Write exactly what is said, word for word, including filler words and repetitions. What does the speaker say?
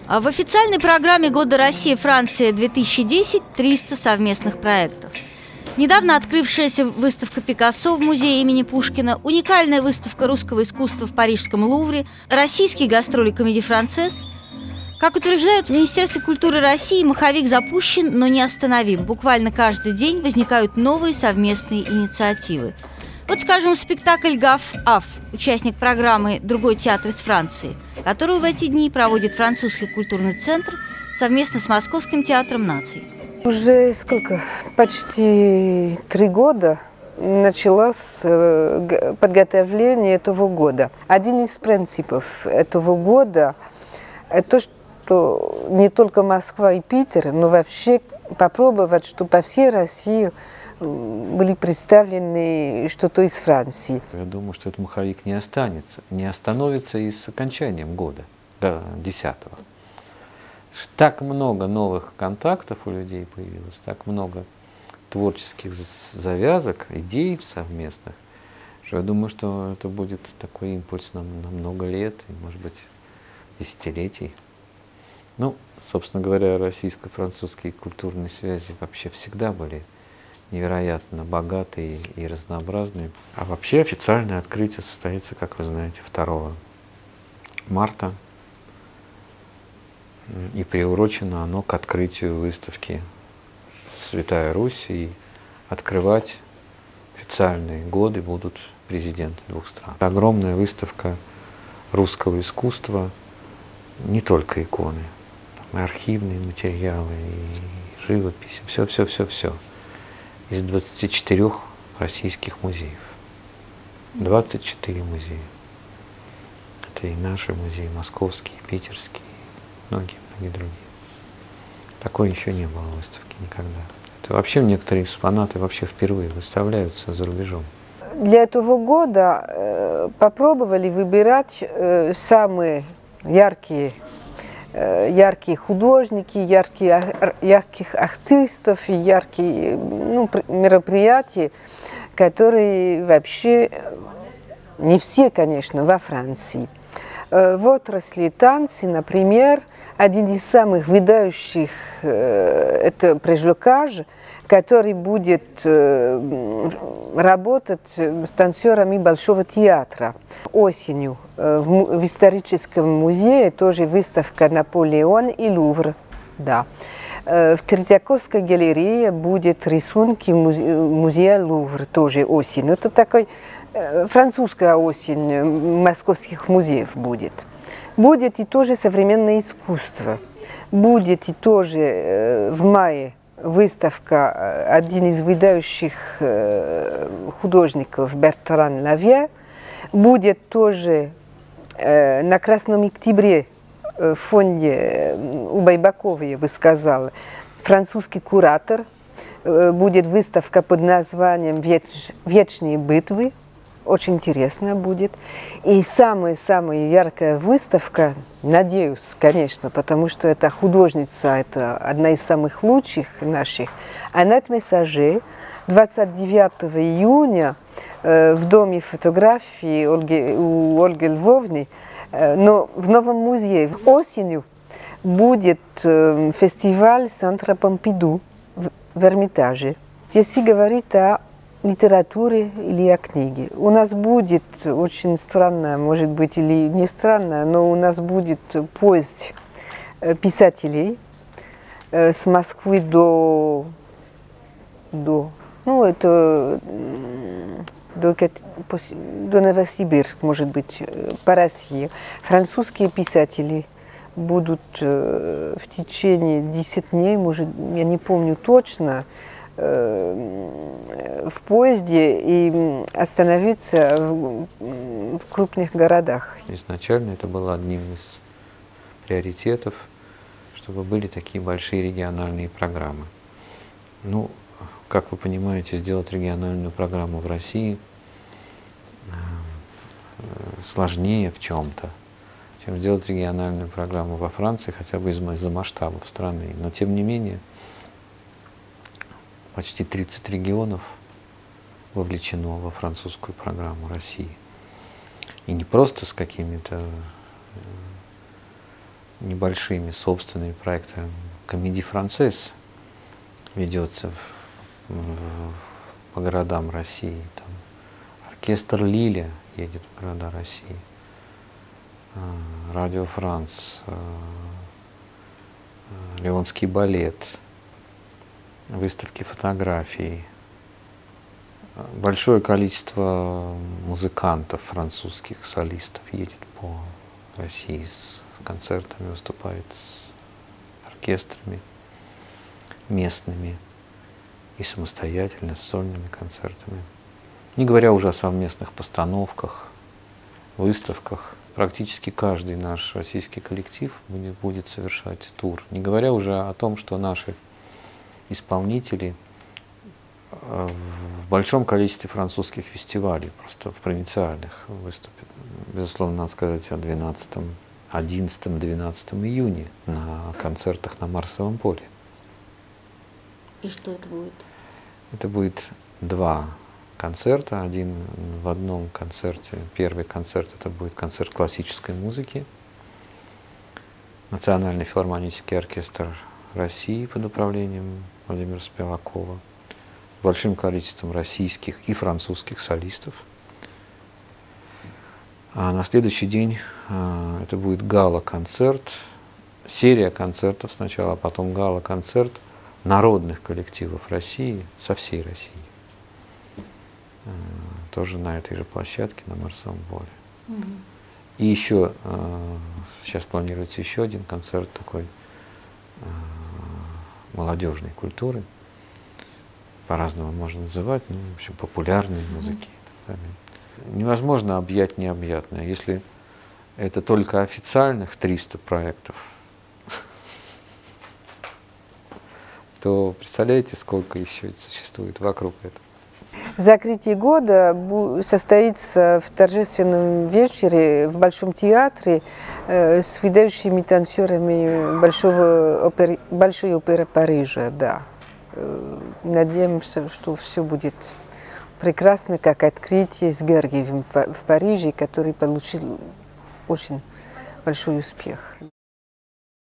В официальной программе года Россия-Франция-две тысячи десять триста совместных проектов. Недавно открывшаяся выставка Пикассо в музее имени Пушкина, уникальная выставка русского искусства в Парижском Лувре, российские гастроли Комедии Францесс. Как утверждают в Министерстве культуры России, маховик запущен, но не остановим. Буквально каждый день возникают новые совместные инициативы. Вот, скажем, спектакль «Гаф-Аф», участник программы «Другой театр из Франции», которую в эти дни проводит французский культурный центр совместно с Московским театром наций. Уже сколько? Почти три года началось подготовление этого года. Один из принципов этого года – это то, что не только Москва и Питер, но вообще попробовать, чтобы по всей России были представлены что-то из Франции. Я думаю, что этот маховик не останется, не остановится и с окончанием года, десятого. Так много новых контактов у людей появилось, так много творческих завязок, идей совместных, что я думаю, что это будет такой импульс на, на много лет, и, может быть, десятилетий. Ну, собственно говоря, российско-французские культурные связи вообще всегда были невероятно богатые и разнообразные. А вообще официальное открытие состоится, как вы знаете, второго марта. И приурочено оно к открытию выставки «Святая Русь». И открывать официальные годы будут президенты двух стран. Огромная выставка русского искусства, не только иконы, там и архивные материалы, и живопись, все-все-все-все. Из двадцати четырёх российских музеев. двадцать четыре музея. Это и наши музеи, московские, питерские, многие, многие другие. Такой еще не было выставки никогда. Это вообще некоторые экспонаты вообще впервые выставляются за рубежом. Для этого года э, попробовали выбирать э, самые яркие яркие художники, яркие, ярких артистов и яркие ну, мероприятия, которые вообще не все, конечно, во Франции. В отрасли танцы, например, один из самых выдающих – это Прежлокаж, который будет работать с танцорами Большого театра. Осенью в историческом музее тоже выставка «Наполеон» и «Лувр». Да. В Третьяковской галерее будет рисунки музея «Лувр» тоже осенью. Это такой французская осень московских музеев будет. Будет и тоже современное искусство. Будет и тоже в мае выставка, один из выдающих художников Бертран Лавье. Будет тоже на Красном Октябре в фонде у Байбаковой, я бы сказала, французский куратор. Будет выставка под названием «Вечные битвы». Очень интересно будет. И самая-самая яркая выставка, надеюсь, конечно, потому что эта художница, это одна из самых лучших наших, Аннет Мессаже, двадцать девятого июня э, в Доме фотографии Ольги, у Ольги Львовны, э, но в новом музее. Осенью будет э, фестиваль Центра Помпиду в, в Эрмитаже. Здесь говорит о литературе или о книге. У нас будет очень странно, может быть, или не странно, но у нас будет поезд писателей с Москвы до, до ну, это до, до Новосибирска, может быть, по России. Французские писатели будут в течение десяти дней, может, я не помню точно, в поезде и остановиться в, в крупных городах. Изначально это было одним из приоритетов, чтобы были такие большие региональные программы. Ну, как вы понимаете, сделать региональную программу в России сложнее в чем-то, чем сделать региональную программу во Франции, хотя бы из-за масштабов страны. Но тем не менее, почти тридцать регионов вовлечено во французскую программу России. И не просто с какими-то небольшими собственными проектами. Комедий Францесс ведется в, в, по городам России. Там оркестр Лиля едет в города России. Радио Франц, Леонский балет, выставки фотографий. Большое количество музыкантов, французских солистов едет по России с концертами, выступает с оркестрами местными и самостоятельно, с сольными концертами. Не говоря уже о совместных постановках, выставках. Практически каждый наш российский коллектив будет, будет совершать тур. Не говоря уже о том, что наши исполнители в большом количестве французских фестивалей, просто в провинциальных, выступят. Безусловно, надо сказать о двенадцатом, одиннадцатом, двенадцатом июня на концертах на Марсовом поле. И что это будет? Это будет два концерта. Один в одном концерте, первый концерт, это будет концерт классической музыки. Национальный филармонический оркестр России под управлением Владимира Спивакова. С большим количеством российских и французских солистов. А на следующий день а, это будет гала-концерт, серия концертов сначала, а потом гала-концерт народных коллективов России, со всей России. А, тоже на этой же площадке, на Марсовом поле. Угу. И еще, а, сейчас планируется еще один концерт такой а, молодежной культуры. По-разному можно называть, ну, в общем, популярной музыки и так далее. Невозможно объять необъятное. Если это только официальных триста проектов, то представляете, сколько еще существует вокруг этого. Закрытие года состоится в торжественном вечере в Большом театре э, с выдающими танцорами Большого опер... Большой оперы Парижа. Да. Надеемся, что все будет прекрасно, как открытие с Георгиевым в Париже, который получил очень большой успех.